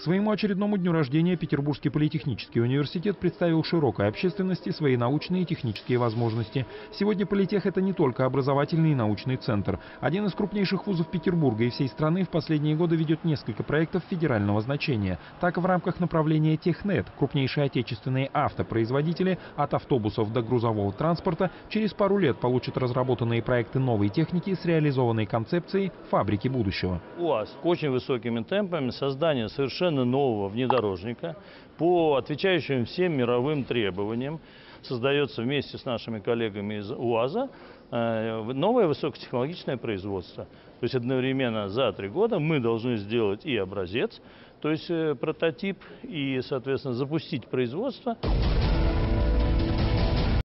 К своему очередному дню рождения Петербургский политехнический университет представил широкой общественности свои научные и технические возможности. Сегодня политех – это не только образовательный и научный центр. Один из крупнейших вузов Петербурга и всей страны в последние годы ведет несколько проектов федерального значения. Так, в рамках направления Технет крупнейшие отечественные автопроизводители от автобусов до грузового транспорта через пару лет получат разработанные проекты новой техники с реализованной концепцией фабрики будущего. УАЗ очень высокими темпами создание совершенно нового внедорожника по отвечающим всем мировым требованиям создается вместе с нашими коллегами из УАЗа новое высокотехнологичное производство. То есть одновременно за 3 года мы должны сделать и образец, то есть прототип, и, соответственно, запустить производство.